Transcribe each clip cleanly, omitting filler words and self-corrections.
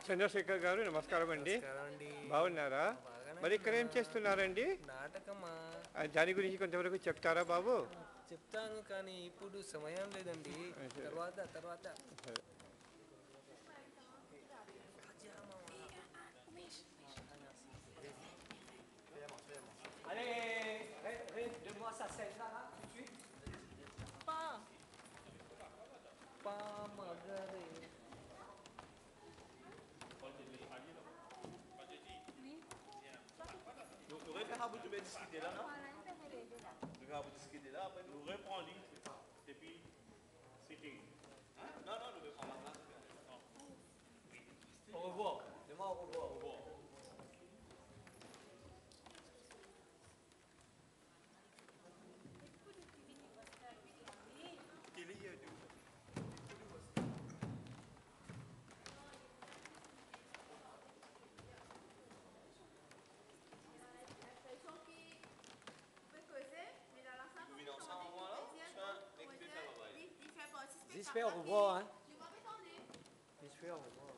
చంద్రశేఖర్ గారు నమస్కారం అండి. నమస్కారం అండి. బాగున్నారా? బాగానే మరి ఇక్కడ ఏం ఉన్నా. చేస్తున్నారండి? నాటకమా? దాని గురించి కొంతవరకు చెప్తారా బాబు? చెప్తాను కానీ ఇప్పుడు సమయం లేదండి. తర్వాత తర్వాత పామగరే Le référent, vous devez discuter là, non? Le référent, vous discutez là, après nous reprend lui, et puis c'était. Hein? Non, non, nous reprend là. Au revoir. Demain, au revoir. Au revoir. J'espère au revoir. Hein. J'espère au revoir.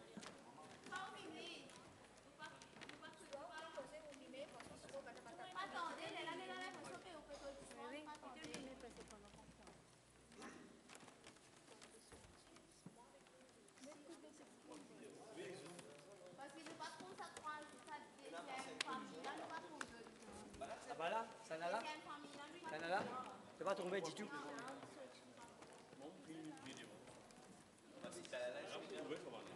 Ah bah là, ça n'a là. Ça n'a là. Tu vas tomber du tout. Vas-y, t'as la